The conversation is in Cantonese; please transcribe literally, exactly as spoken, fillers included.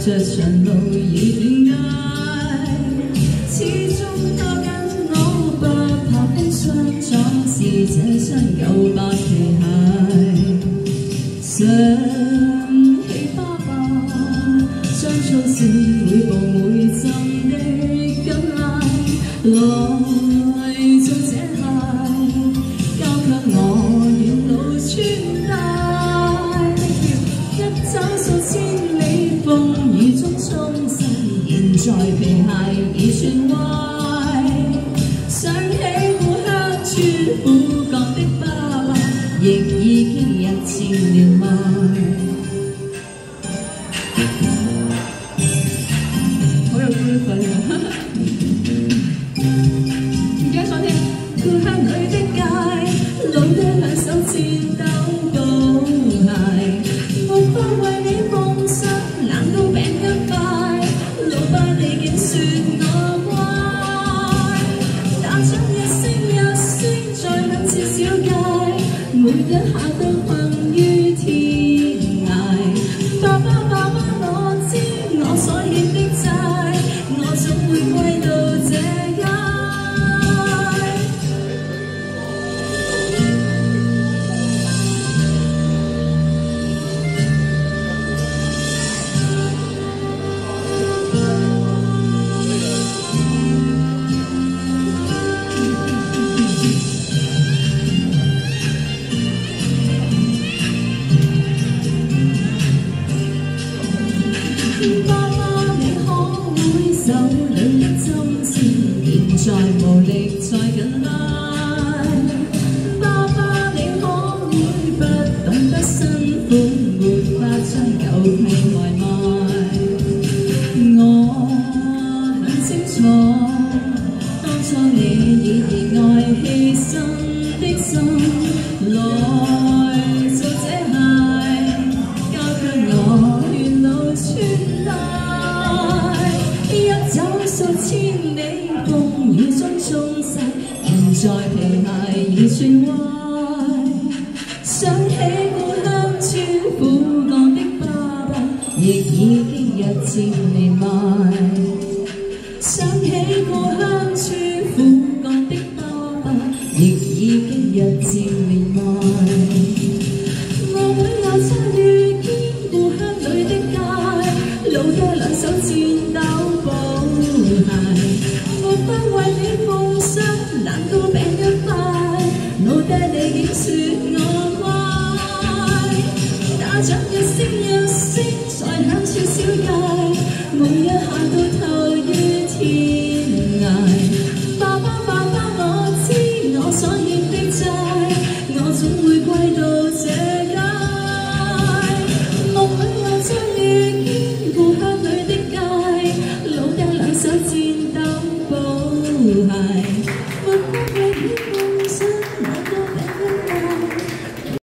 着長路已斷界，始終多跟我不怕風霜壯士，這雙舊白皮鞋。想起爸爸將粗線每步每浸的緊拉，來做這鞋，交給我沿路穿戴。一走數千里風雨中衝逝，現在皮鞋已算壞。想起故鄉穿苦幹的爸爸，亦已經日漸年邁。好有輩分啊！而家想聽故鄉裏的街，老爹兩手戰鬥布鞋，木花為你奉上冷糕餅一塊，老爸你竟說我乖，打掌一聲一聲再兩次小街，每一下都困於天涯。爸爸爸爸，我知我所欠的債，我總會歸到這街。爸爸，你可會手裏的針線，現在無力再緊拉？爸爸，你可會不懂得辛苦，沒法將舊皮外賣？我很清楚，當初你以熱愛犧牲的心來做這鞋，交給我沿路穿戴。一走數千里風雨中衝逝，現在皮鞋已算壞。想起故鄉穿苦幹的爸爸，亦已經日漸年邁。想起故鄉穿苦幹的爸爸，亦已經日漸年邁。我每日再遇見故鄉裏的街，老爹兩手戰鬥布鞋，木花為你奉上冷糕餅一塊，老爹你竟說我乖，打掌一聲一聲再響徹小街，每一下都透於天涯。爸爸爸爸，我知我所欠的債，我總會歸到這街。夢裏又再遇見故鄉裏的街，老爹兩手戰鬥布鞋。